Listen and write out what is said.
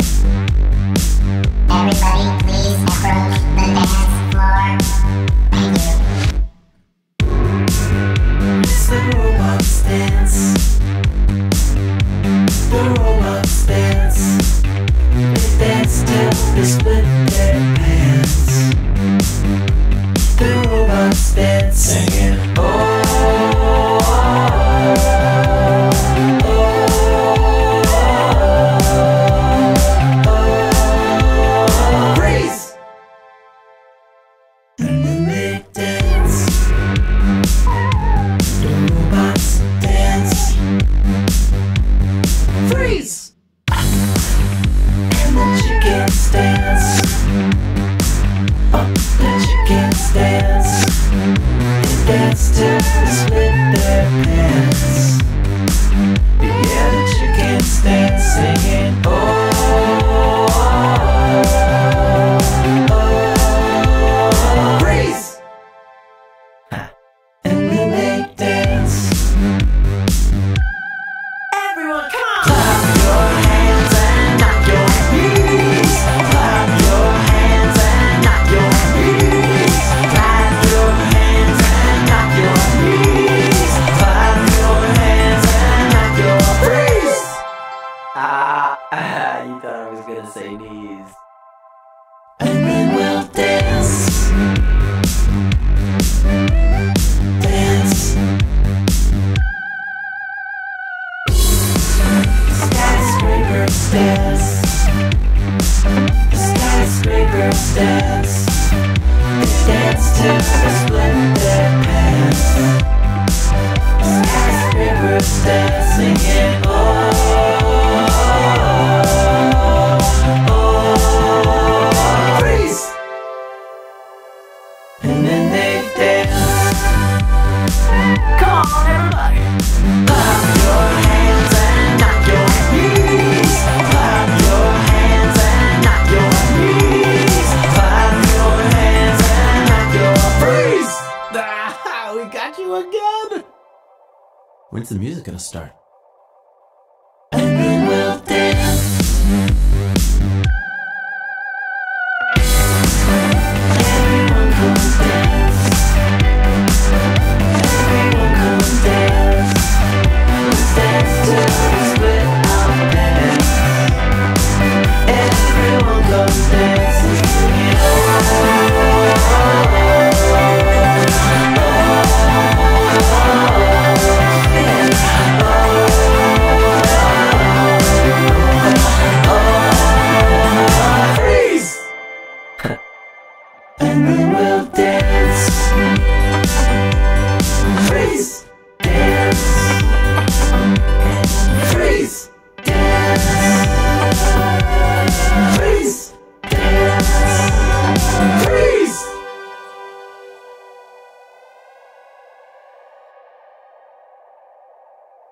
Everybody please approach the dance floor. Thank you. It's the robots dance. The robots dance. They dance till they split their pants. The robots dance, singing oh, oh, oh, oh, oh. Freeze! And then they dance. The robots dance. Freeze! And the chickens dance. The chickens dance. They dance till they split their pants. Yeah, the chickens dance, singing oh, oh, oh, oh. Freeze! And then they dance. Everyone, come on! Clap your hands and knock your knees. Clap your hands and knock your knees. Clap your hands and knock your knees. Clap your hands and knock your freeze. You thought I was gonna say knees. And then we'll dance. Dance. Skyscrapers dance. The skyscrapers dance. They dance till they split their pants. The skyscrapers dance, singing oh, oh, oh. Freeze! And then they dance. Come on, everybody! Clap your hands and knock your knees. Clap your hands and knock your knees. Clap your hands and knock your freeze. We got you again. When's the music gonna start?